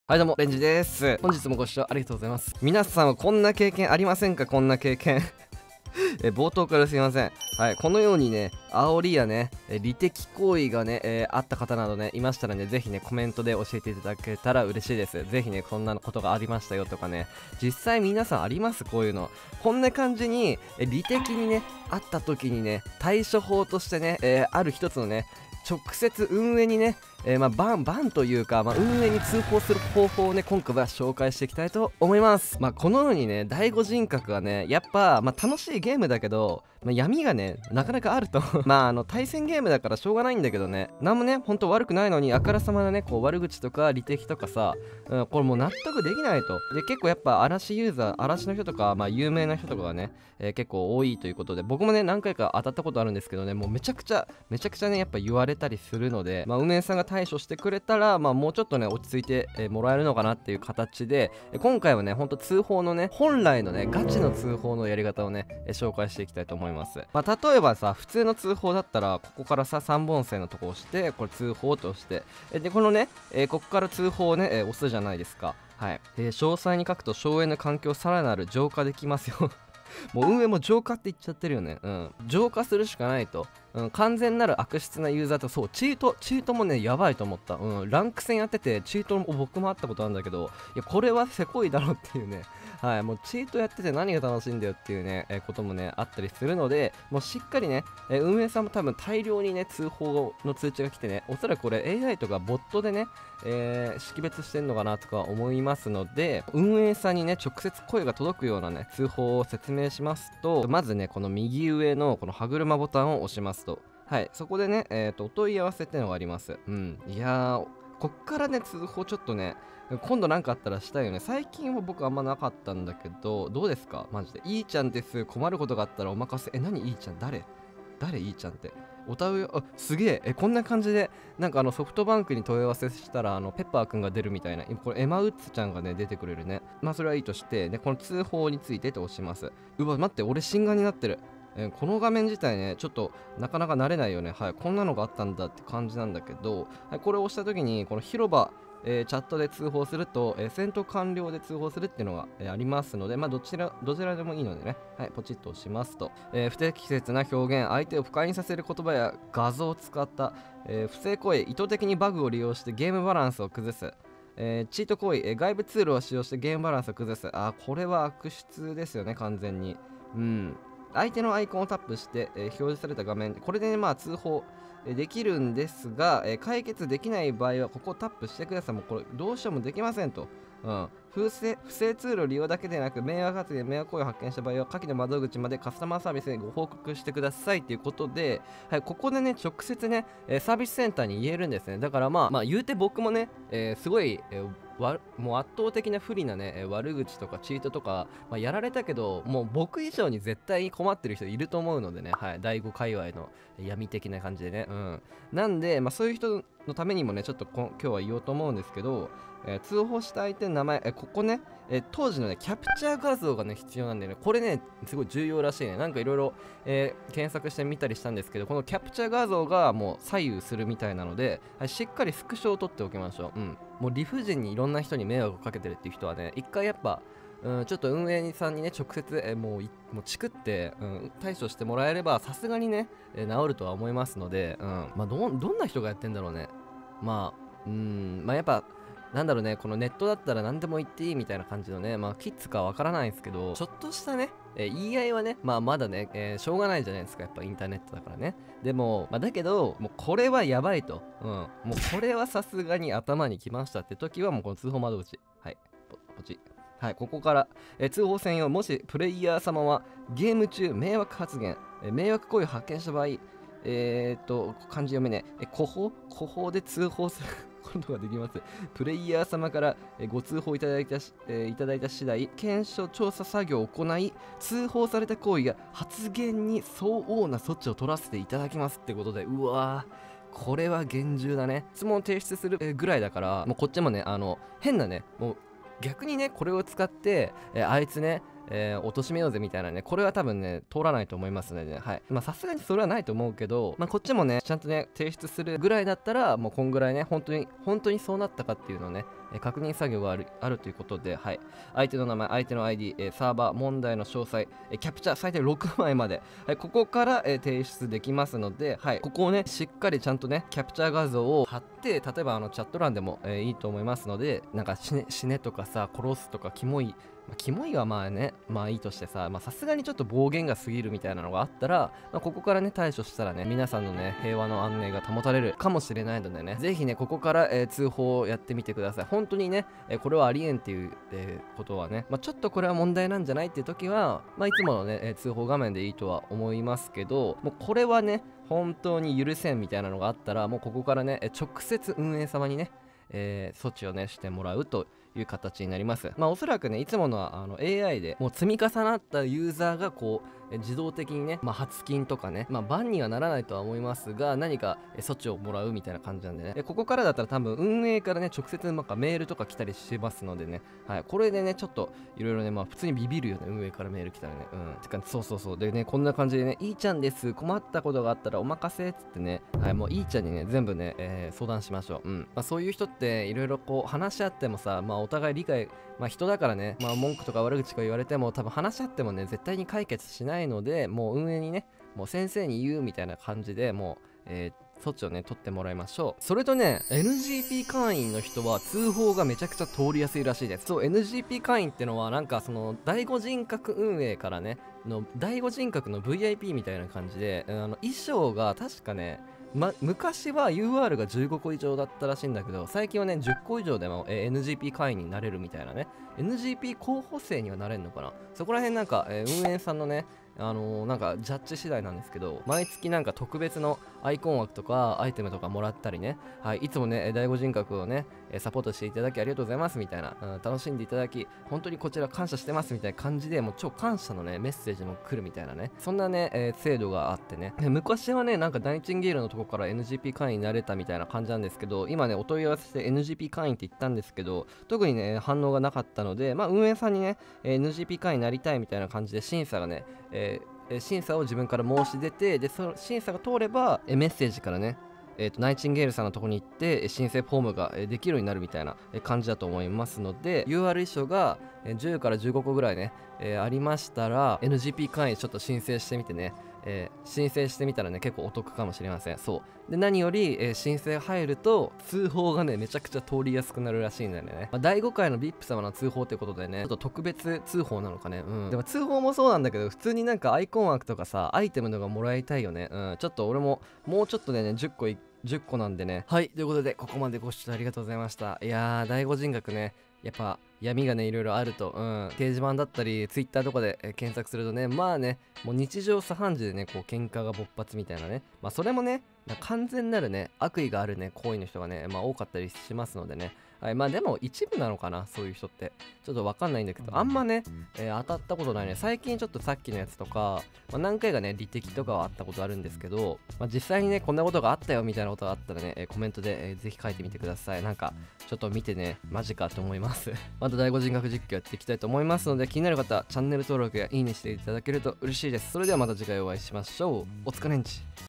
はいどうも、レンジです。本日もご視聴ありがとうございます。皆さんはこんな経験ありませんか？こんな経験。冒頭からすいません。はい、このようにね、煽りやね、利的行為がね、あった方などね、いましたらね、ぜひね、コメントで教えていただけたら嬉しいです。ぜひね、こんなことがありましたよとかね、実際皆さんあります？こういうの。こんな感じに、利的にね、あった時にね、対処法としてね、ある一つのね、直接運営にね、バンというか、運営に通報する方法をね、今回は紹介していきたいと思います。このようにね、第五人格はね、やっぱ、楽しいゲームだけど、闇がね、なかなかあると。対戦ゲームだからしょうがないんだけどね、なんもね、ほんと悪くないのに、あからさまなね、こう、悪口とか、利的とかさ、これもう納得できないと。で、結構やっぱ、嵐ユーザー、嵐の人とか、有名な人とかがね、結構多いということで、僕もね、何回か当たったことあるんですけどね、もうめちゃくちゃね、やっぱ言われたりするので、運営さんが対処してくれたら、もうちょっとね、落ち着いて、もらえるのかなっていう形で、今回はね、ほんと通報のね、本来のね、ガチの通報のやり方をね、紹介していきたいと思います。例えばさ、普通の通報だったら、ここからさ、3本線のとこを押して、これ通報と押して、で、このね、ここから通報をね、押すじゃないですか。はい。詳細に書くと、省エネ環境さらなる浄化できますよ。もう運営も浄化って言っちゃってるよね。浄化するしかないと。完全なる悪質なユーザーと、そう、チートもね、やばいと思った。ランク戦やってて、チートも僕もあったことあるんだけど、いや、これはせこいだろっていうね。はい、もうチートやってて何が楽しいんだよっていうね、こともね、あったりするので、もうしっかりね、運営さんも多分大量にね、通報の通知が来てね、おそらくこれ AI とかボットでね、識別してんのかなとか思いますので、運営さんにね、直接声が届くようなね、通報を説明しますと、まずね、この右上のこの歯車ボタンを押しますと、はい、そこでね、お問い合わせっていうのがあります。いやー、こっからね、通報ちょっとね、今度なんかあったらしたいよね。最近は僕あんまなかったんだけど、どうですかマジで。いいちゃんです。困ることがあったらお任せ。何いいちゃん誰いいちゃんって。おたうよ、すげえ。こんな感じで、なんかソフトバンクに問い合わせしたら、ペッパーくんが出るみたいな。これ、エマウッズちゃんがね、出てくれるね。それはいいとして、で、この通報についてと押します。うわ、待って、俺、心眼になってる。この画面自体ね、ちょっとなかなか慣れないよね。はい、こんなのがあったんだって感じなんだけど、はい、これを押したときに、この広場、チャットで通報すると、戦闘完了で通報するっていうのが、ありますので、どちらでもいいのでね、はい、ポチッと押しますと、不適切な表現、相手を不快にさせる言葉や画像を使った、不正行為、意図的にバグを利用してゲームバランスを崩す。チート行為、外部ツールを使用してゲームバランスを崩す。これは悪質ですよね、完全に。相手のアイコンをタップして、表示された画面、これでね、通報できるんですが、解決できない場合はここをタップしてください。もうこれどうしてもできませんと。不正ツール利用だけでなく、迷惑発言、迷惑行為を発見した場合は、下記の窓口までカスタマーサービスにご報告してくださいということで、はい、ここでね、直接ね、サービスセンターに言えるんですね。だから言うて僕もね、すごい、もう圧倒的な不利なね、悪口とかチートとか、やられたけど、もう僕以上に絶対困ってる人いると思うのでね、はい、第5界隈の闇的な感じでね、なんで、そういう人のためにもね、ちょっと今日は言おうと思うんですけど、通報した相手の名前、ここね、当時のね、キャプチャー画像がね、必要なんでね、これね、すごい重要らしいね。なんかいろいろ検索してみたりしたんですけど、このキャプチャー画像がもう左右するみたいなので、はい、しっかりスクショを取っておきましょう。もう理不尽にいろんな人に迷惑をかけてるっていう人はね、一回やっぱ、ちょっと運営さんにね、直接、もうチクって、対処してもらえれば、さすがにね、治るとは思いますので、どんな人がやってんだろうね。やっぱ、なんだろうね、このネットだったら何でも言っていいみたいな感じのね、キッズかわからないんですけど、ちょっとしたね、言い合いはね、まだね、しょうがないじゃないですか、やっぱインターネットだからね。でも、だけど、もうこれはやばいと。もうこれはさすがに頭にきましたって時は、もうこの通報窓口。はい、ポチ。はい、ここから、通報専用、もしプレイヤー様はゲーム中迷惑発言、迷惑行為を発見した場合、漢字読めね、誤報で通報することができます。プレイヤー様からご通報いただいた次第、検証調査作業を行い、通報された行為や発言に相応な措置を取らせていただきますってことで、うわー、これは厳重だね。質問を提出するぐらいだから、もうこっちもね、変なね、もう逆にね、これを使って、あいつね、 貶めようぜみたいなね、これは多分ね通らないと思いますのでね、はい。まあさすがにそれはないと思うけど、まあこっちもねちゃんとね提出するぐらいだったら、もうこんぐらいね本当にそうなったかっていうのをね、確認作業があるということで、はい。相手の名前、相手の ID、サーバー、問題の詳細、キャプチャー最低6枚まで、はい、ここから、提出できますので、はい、ここをねしっかりちゃんとねキャプチャー画像を貼って、例えばチャット欄でも、いいと思いますので、なんか死ねとかさ、殺すとかキモい、キモいはまあね、まあいいとしてさ、さすがにちょっと暴言が過ぎるみたいなのがあったら、ここからね対処したらね、皆さんのね平和の安寧が保たれるかもしれないのでね、ぜひねここから、通報をやってみてください。本当にね、これはありえんっていう、ことはね、ちょっとこれは問題なんじゃないっていう時は、いつものね、通報画面でいいとは思いますけど、もうこれはね本当に許せんみたいなのがあったら、もうここからね直接運営様にね、措置をねしてもらうという形になります。おそらくねいつものAI でもう積み重なったユーザーがこう自動的にね、発金とかね、バンにはならないとは思いますが、何か措置をもらうみたいな感じなんでね、ここからだったら多分運営からね直接メールとか来たりしますのでね、はい、これでねちょっといろいろね、普通にビビるよね、運営からメール来たらね、てかそうでね、こんな感じでね、いいちゃんです、困ったことがあったらお任せっつってね、はい、もういいちゃんにね全部ね、相談しましょう。そういう人っていろいろこう話し合ってもさ、お互い理解、人だからね、文句とか悪口とか言われても多分話し合ってもね絶対に解決しないので、もう運営にね、もう先生に言うみたいな感じでもう、措置をね取ってもらいましょう。それとね NGP 会員の人は通報がめちゃくちゃ通りやすいらしいです。そう、 NGP 会員ってのはなんかその第五人格運営からねの第五人格の VIP みたいな感じで、衣装が確かね、昔は UR が15個以上だったらしいんだけど、最近はね10個以上でも、NGP 会員になれるみたいなね。 NGP 候補生にはなれるのかな、そこら辺なんか、運営さんのねなんかジャッジ次第なんですけど、毎月なんか特別のアイコン枠とかアイテムとかもらったりね、はい、いつもね第五人格をねサポートしていただきありがとうございますみたいな、楽しんでいただき本当にこちら感謝してますみたいな感じで、もう超感謝のねメッセージも来るみたいなね、そんなね、制度があってね、昔はねなんかナイチンゲールのとこから NGP 会員になれたみたいな感じなんですけど、今ねお問い合わせして NGP 会員って言ったんですけど、特にね反応がなかったので、運営さんにね NGP 会員になりたいみたいな感じで審査がね、審査を自分から申し出て、でその審査が通ればメッセージからね、ナイチンゲールさんのとこに行って申請フォームができるようになるみたいな感じだと思いますので、 UR 衣装が10から15個ぐらいね、ありましたら NGP 会員ちょっと申請してみてね、申請してみたらね結構お得かもしれません。そうで、何より、申請入ると通報がねめちゃくちゃ通りやすくなるらしいんだよね。第5回の VIP 様の通報ってことでね、ちょっと特別通報なのかね。でも通報もそうなんだけど、普通になんかアイコン枠とかさアイテムのがもらいたいよね。ちょっと俺ももうちょっとでね10個なんでね。はい、ということでここまでご視聴ありがとうございました。いやー、第5人格ね、やっぱ闇がねいろいろあると、掲示板だったり Twitter とかで、検索するとね、もう日常茶飯事でねこう喧嘩が勃発みたいなね、それもね完全なるね悪意があるね行為の人がね多かったりしますのでね、はい、でも一部なのかな、そういう人ってちょっとわかんないんだけど、あんまね、当たったことないね。最近ちょっとさっきのやつとか、何回かね履歴とかはあったことあるんですけど、実際にねこんなことがあったよみたいなことがあったらね、コメントで、ぜひ書いてみてください。なんかちょっと見てねマジかと思いますまた第5人格実況やっていきたいと思いますので、気になる方チャンネル登録やいいねしていただけると嬉しいです。それではまた次回お会いしましょう。お疲れんち。